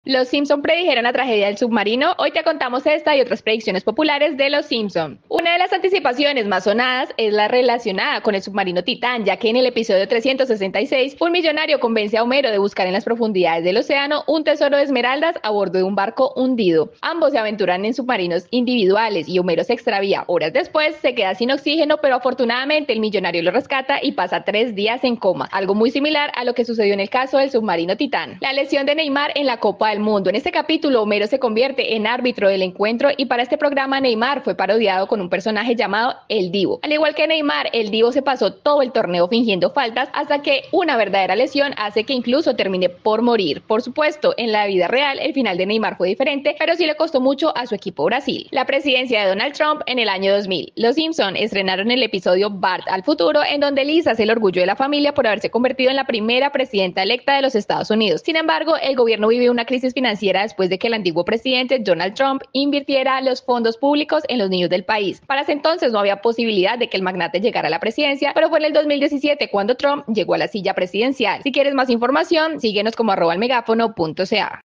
Los Simpson predijeron la tragedia del submarino. Hoy te contamos esta y otras predicciones populares de los Simpson. Una de las anticipaciones más sonadas es la relacionada con el submarino Titán, ya que en el episodio 366, un millonario convence a Homero de buscar en las profundidades del océano un tesoro de esmeraldas a bordo de un barco hundido. Ambos se aventuran en submarinos individuales y Homero se extravía. Horas después se queda sin oxígeno, pero afortunadamente el millonario lo rescata y pasa 3 días en coma, algo muy similar a lo que sucedió en el caso del submarino Titán. La lesión de Neymar en la Copa del Mundo. En este capítulo, Homero se convierte en árbitro del encuentro y para este programa Neymar fue parodiado con un personaje llamado El Divo. Al igual que Neymar, el Divo se pasó todo el torneo fingiendo faltas hasta que una verdadera lesión hace que incluso termine por morir. Por supuesto, en la vida real el final de Neymar fue diferente, pero sí le costó mucho a su equipo Brasil. La presidencia de Donald Trump en el año 2000. Los Simpson estrenaron el episodio Bart al futuro, en donde Lisa es el orgullo de la familia por haberse convertido en la primera presidenta electa de los Estados Unidos. Sin embargo, el gobierno vive una crisis financiera después de que el antiguo presidente Donald Trump invirtiera los fondos públicos en los niños del país. Para ese entonces no había posibilidad de que el magnate llegara a la presidencia, pero fue en el 2017 cuando Trump llegó a la silla presidencial. Si quieres más información, síguenos como @elmegáfono.ca.